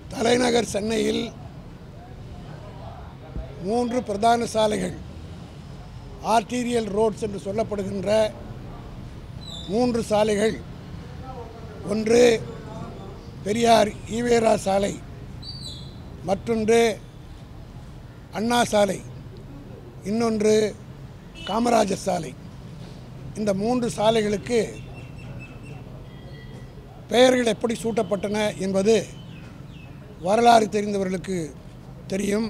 தலைநகர் சென்னையில் 3 பிரதான சாலைகள் ஆர்டீரியல் ரோட்ஸ் என்று சொல்லப்படுகின்ற 3 சாலைகள், ஒன்று பெரியார் ஈவேரா சாலை, மற்றொன்று அண்ணா சாலை, இன்னொன்று காமராஜர் சாலை. இந்த 3 சாலைகளுக்கு பெயர்கள் எப்படி சூட்டப்பட்டன என்பது வரலாறு தெரிந்தவர்களுக்கு தெரியும்.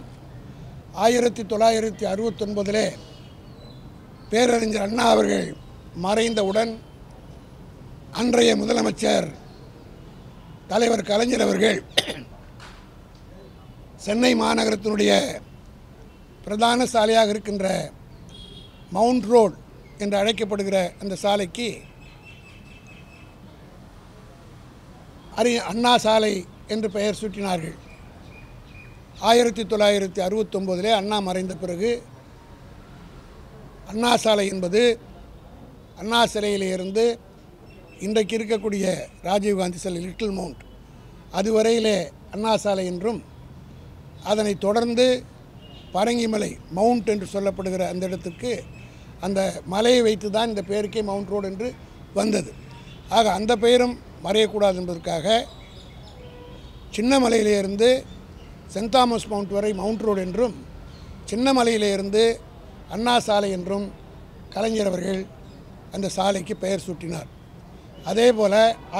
1969 பேரறிஞர் அண்ணா அவர்கள் மறைந்தவுடன் அன்றைய முதலமைச்சர் தலைவர் கலைஞர் அவர்கள் சென்னை மாநகரத்தினுடைய பிரதான சாலையாக இருக்கின்ற மவுண்ட் ரோட் என்று அழைக்கப்படுகிற அந்த சாலைக்கு அண்ணா சாலை என்று பெயர் சூட்டினார்கள். 1969 அண்ணா மறைந்த பிறகு அண்ணா சாலை என்பது அண்ணா சிலையிலிருந்து இன்றைக்கு இருக்கக்கூடிய ராஜீவ்காந்தி சிலை லிட்டில் மவுண்ட் அதுவரையிலே அண்ணா சாலை என்றும், அதனைத் தொடர்ந்து பரங்கிமலை மவுண்ட் என்று சொல்லப்படுகிற அந்த இடத்துக்கு அந்த மலையை வைத்து தான் இந்த பெயருக்கே மவுண்ட் ரோடு என்று வந்தது. ஆக அந்த பெயரும் மறையக்கூடாது என்பதற்காக சின்னமலையிலிருந்து சென்ட் தாமஸ் மவுண்ட் வரை மவுண்ட் ரோடு என்றும், சின்னமலையிலிருந்து அண்ணா சாலை என்றும் கலைஞர் அவர்கள் அந்த சாலைக்கு பெயர் சூட்டினார். அதே போல்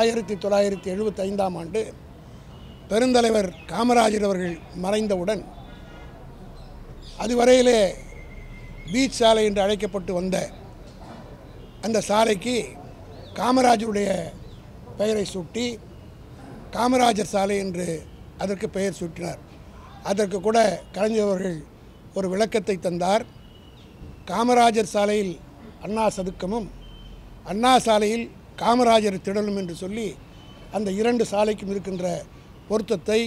1975 பெருந்தலைவர் காமராஜர் அவர்கள் மறைந்தவுடன் அதுவரையிலே பீச் சாலை என்று அழைக்கப்பட்டு வந்த அந்த சாலைக்கு காமராஜருடைய பெயரை சூட்டி காமராஜர் சாலை என்று அதற்கு பெயர் சூட்டினார். அதற்கு கூட கலைஞர் அவர்கள் ஒரு விளக்கத்தை தந்தார். காமராஜர் சாலையில் அண்ணா சதுக்கமும், அண்ணா சாலையில் காமராஜர் திடலும் என்று சொல்லி அந்த 2 சாலைக்கும் இருக்கின்ற பொருத்தத்தை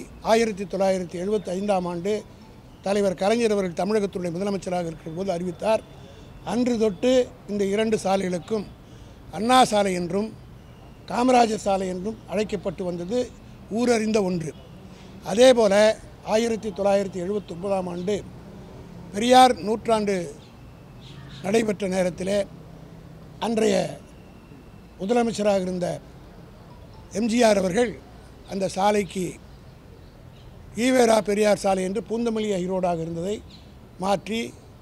1975 தலைவர் கலைஞர் அவர்கள் தமிழகத்துடைய முதலமைச்சராக இருக்கிற போது அறிவித்தார். அன்று தொட்டு இந்த 2 சாலைகளுக்கும் அண்ணா சாலை என்றும் காமராஜர் சாலை என்றும் அழைக்கப்பட்டு வந்தது ஊரறிந்த ஒன்று. அதே போல் 1979 பெரியார் நூற்றாண்டு நடைபெற்ற நேரத்தில் அன்றைய முதலமைச்சராக இருந்த எம்ஜிஆர் அவர்கள் அந்த சாலைக்கு ஈவேரா பெரியார் சாலை என்று பூந்தமல்லி ஹைரோடாக இருந்ததை மாற்றி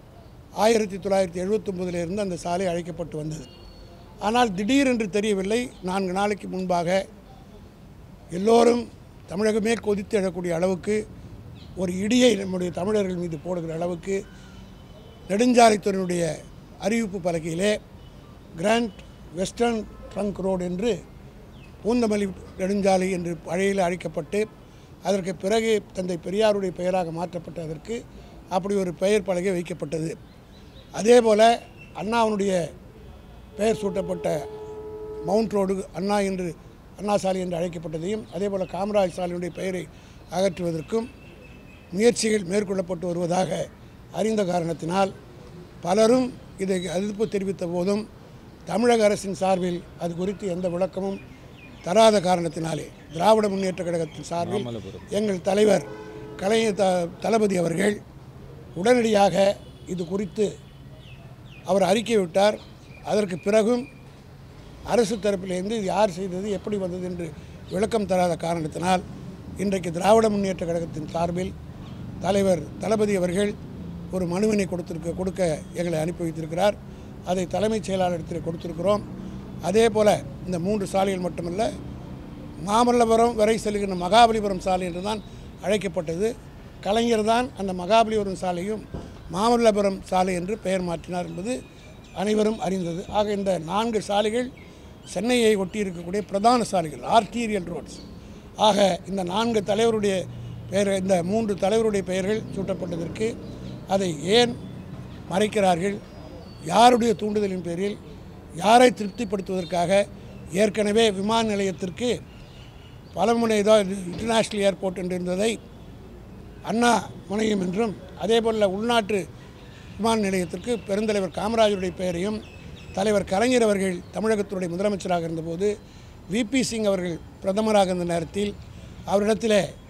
1979 இருந்து அந்த சாலை அழைக்கப்பட்டு வந்தது. ஆனால் திடீரென்று தெரியவில்லை, 4 நாளைக்கு முன்பாக எல்லோரும் தமிழகமே கொதித்து எழக்கூடிய அளவுக்கு ஒரு இடியை நம்முடைய தமிழர்கள் மீது போடுகிற அளவுக்கு நெடுஞ்சாலைத்துறையினுடைய அறிவிப்பு பலகையிலே கிராண்ட் வெஸ்டர்ன் ட்ரங்க் ரோடு என்று பூந்தமல்லி நெடுஞ்சாலை என்று பழையில் அழைக்கப்பட்டு அதற்கு பிறகு தந்தை பெரியாருடைய பெயராக மாற்றப்பட்டதற்கு அப்படி ஒரு பெயர் பலகை வைக்கப்பட்டது. அதே போல் அண்ணாவுடைய பெயர் சூட்டப்பட்ட மவுண்ட் ரோடு அண்ணா சாலை என்று அழைக்கப்பட்டதையும், அதே போல் காமராஜ் சாலையினுடைய பெயரை அகற்றுவதற்கும் முயற்சிகள் மேற்கொள்ளப்பட்டு வருவதாக அறிந்த காரணத்தினால் பலரும் இதை எதிர்ப்பு தெரிவித்த போதும் தமிழக அரசின் சார்பில் அது குறித்து எந்த விளக்கமும் தராத காரணத்தினாலே திராவிட முன்னேற்ற கழகத்தின் சார்பில் எங்கள் தலைவர் தளபதி அவர்கள் உடனடியாக இது குறித்து அவர் அறிக்கை விட்டார். அதற்கு பிறகும் அரசு தரப்பிலிருந்து யார் செய்தது, எப்படி வந்தது என்று விளக்கம் தராத காரணத்தினால் இன்றைக்கு திராவிட முன்னேற்ற கழகத்தின் சார்பில் தலைவர் தளபதி அவர்கள் ஒரு மனுவினை கொடுக்க எங்களை அனுப்பி வைத்திருக்கிறார். அதை தலைமைச் செயலாளரிடத்தில் கொடுத்திருக்கிறோம். அதே போல் இந்த 3 சாலைகள் மட்டுமல்ல, மாமல்லபுரம் வரை செல்கின்ற மகாபலிபுரம் சாலை என்று தான் அழைக்கப்பட்டது. கலைஞர் தான் அந்த மகாபலிபுரம் சாலையும் மாமல்லபுரம் சாலை என்று பெயர் மாற்றினார் என்பது அனைவரும் அறிந்தது. ஆக இந்த 4 சாலைகள் சென்னையை ஒட்டி இருக்கக்கூடிய பிரதான சாலைகள், ஆர்டீரியல் ரோட்ஸ். ஆக இந்த 4 தலைவருடைய பெயர், இந்த 3 தலைவருடைய பெயர்கள் சூட்டப்பட்டதற்கு அதை ஏன் மறைக்கிறார்கள்? யாருடைய தூண்டுதலின் பேரில், யாரை திருப்திப்படுத்துவதற்காக? ஏற்கனவே விமான நிலையத்திற்கு பலமுனைதோ இன்டர்நேஷ்னல் ஏர்போர்ட் என்று இருந்ததை அண்ணா முனையம் என்றும், அதேபோல் உள்நாட்டு விமான நிலையத்திற்கு பெருந்தலைவர் காமராஜருடைய பெயரையும் தலைவர் கலைஞர் அவர்கள் தமிழகத்தினுடைய முதலமைச்சராக இருந்தபோது விபி சிங் அவர்கள் பிரதமராக இருந்த நேரத்தில் அவரிடத்தில்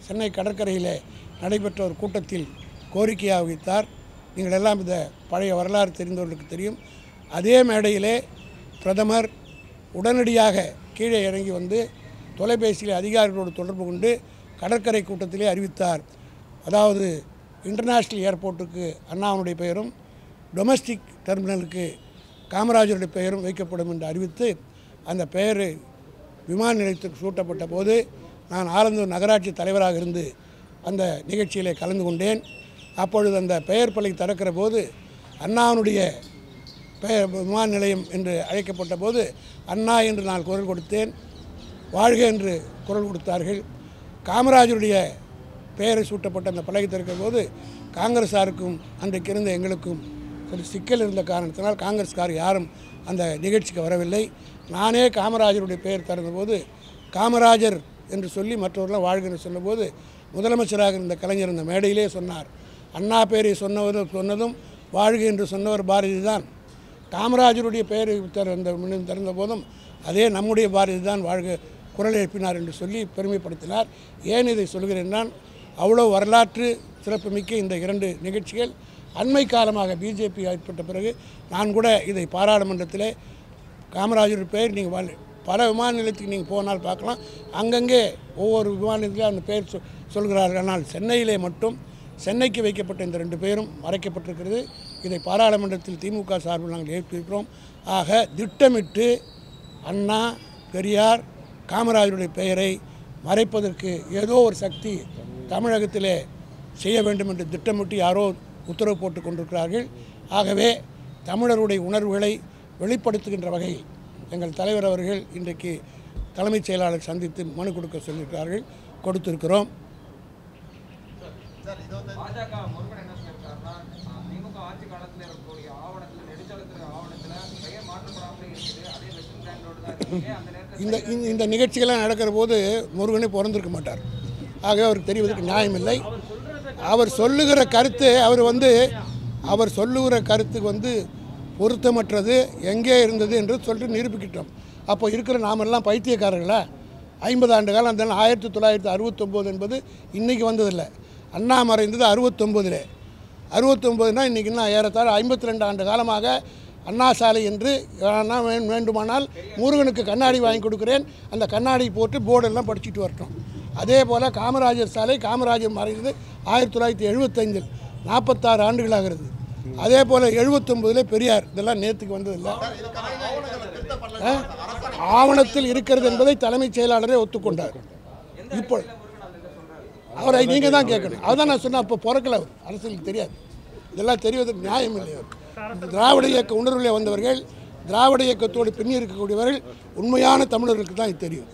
சென்னை கடற்கரையில் நடைபெற்ற ஒரு கூட்டத்தில் கோரிக்கையாக வைத்தார். நீங்கள் எல்லாம் இந்த பழைய வரலாறு தெரிந்தவர்களுக்கு தெரியும். அதே மேடையிலே பிரதமர் உடனடியாக கீழே இறங்கி வந்து தொலைபேசியில் அதிகாரிகளோடு தொடர்பு கொண்டு கடற்கரை கூட்டத்திலே அறிவித்தார். அதாவது இன்டர்நேஷ்னல் ஏர்போர்ட்டுக்கு அண்ணாவுடைய பெயரும் டொமஸ்டிக் டெர்மினலுக்கு காமராஜருடைய பெயரும் வைக்கப்படும் என்று அறிவித்து அந்த பெயர் விமான நிலையத்துக்கு சூட்டப்பட்ட போது நான் ஆலந்தூர் நகராட்சி தலைவராக இருந்து அந்த நிகழ்ச்சியிலே கலந்து கொண்டேன். அப்பொழுது அந்த பெயர் பலகை திறக்கிற போது அண்ணாவுடைய பெயர் விமான நிலையம் என்று அழைக்கப்பட்ட போது அண்ணா என்று நான் குரல் கொடுத்தேன். வாழ்க என்று குரல் கொடுத்தார்கள். காமராஜருடைய பெயரை சூட்டப்பட்ட அந்த பலகை திறக்கிற போது காங்கிரஸாருக்கும் அன்றைக்கு இருந்த எங்களுக்கும் ஒரு சிக்கல் இருந்த காரணத்தினால் காங்கிரஸ்கார் யாரும் அந்த நிகழ்ச்சிக்கு வரவில்லை. நானே காமராஜருடைய பெயர் திறந்தபோது காமராஜர் என்று சொல்லி மற்றவர்களாம் வாழ்க என்று சொன்னபோது முதலமைச்சராக இருந்த கலைஞர் இந்த மேடையிலே சொன்னார், அண்ணா பெயரை சொன்னதும் வாழ்க என்று சொன்னவர் பாரதி தான். காமராஜருடைய பெயரை திறந்த போதும் அதே நம்முடைய பாரதி தான் வாழ்க குரல் எழுப்பினார் என்று சொல்லி பெருமைப்படுத்தினார். ஏன் இதை சொல்கிறேன்? நான் அவ்வளோ வரலாற்று சிறப்புமிக்க இந்த இரண்டு நிகழ்ச்சிகள் அண்மை காலமாக பிஜேபி ஏற்பட்ட பிறகு நான் கூட இதை பாராளுமன்றத்தில் காமராஜர் பெயர் நீங்கள் பல விமான நிலையத்துக்கு நீங்கள் போனால் பார்க்கலாம், அங்கங்கே ஒவ்வொரு விமான நிலையத்திலும் அந்த பெயர் சொல்கிறார்கள். ஆனால் சென்னையிலே மட்டும் சென்னைக்கு வைக்கப்பட்ட இந்த ரெண்டு பெயரும் மறைக்கப்பட்டிருக்கிறது. இதை பாராளுமன்றத்தில் திமுக சார்பில் நாங்கள் எழுப்பியிருக்கிறோம். ஆக திட்டமிட்டு அண்ணா, பெரியார், காமராஜருடைய பெயரை மறைப்பதற்கு ஏதோ ஒரு சக்தி தமிழகத்திலே செய்ய வேண்டும் என்று திட்டமிட்டு யாரோ உத்தரவு போட்டு கொண்டிருக்கிறார்கள். ஆகவே தமிழருடைய உணர்வுகளை வெளிப்படுத்துகின்ற வகையில் எங்கள் தலைவர் அவர்கள் இன்றைக்கு தலைமைச் செயலாளர் சந்தித்து மனு கொடுக்க சொல்லியிருக்கிறார்கள். கொடுத்திருக்கிறோம். இந்த நிகழ்ச்சிகள்லாம் நடக்கிற போது முருகனே பிறந்திருக்க மாட்டார். ஆகவே அவருக்கு தெரிவதற்கு நியாயமில்லை. அவர் சொல்லுகிற கருத்துக்கு பொருத்தமற்றது எங்கே இருந்தது என்று சொல்லிட்டு நிரூபிக்கிட்டோம். அப்போ இருக்கிற நாமெல்லாம் பைத்தியக்காரர்களா? 50 ஆண்டு காலம் அந்த 1969 என்பது இன்றைக்கி வந்ததில்லை. அண்ணா மறைந்தது 69. 69னா இன்றைக்கி இன்னும் ஏறத்தாழ 52 ஆண்டு காலமாக அண்ணா சாலை என்று வேண்டுமானால் முருகனுக்கு கண்ணாடி வாங்கி கொடுக்குறேன், அந்த கண்ணாடி போட்டு போர்டெல்லாம் படிச்சுட்டு வரட்டும். அதே போல் காமராஜர் சாலை, காமராஜர் மறைந்தது 1975, 46 ஆண்டுகளாகிறது. அதே போல் 79 பெரியார். இதெல்லாம் நேற்றுக்கு வந்ததில்லை. ஆவணத்தில் இருக்கிறது என்பதை தலைமைச் செயலாளரே ஒத்துக்கொண்டார். இப்போ அவரை நீங்கள் தான் கேட்கணும். அதுதான் நான் சொன்னேன். அப்போ பிறக்கல, அவர் அரசியலுக்கு தெரியாது. இதெல்லாம் தெரிவதற்கு நியாயம் இல்லை. திராவிட இயக்க உணர்வில் வந்தவர்கள், திராவிட இயக்கத்தோடு பின்னி இருக்கக்கூடியவர்கள் உண்மையான தமிழர்களுக்கு தான் இது தெரியும்.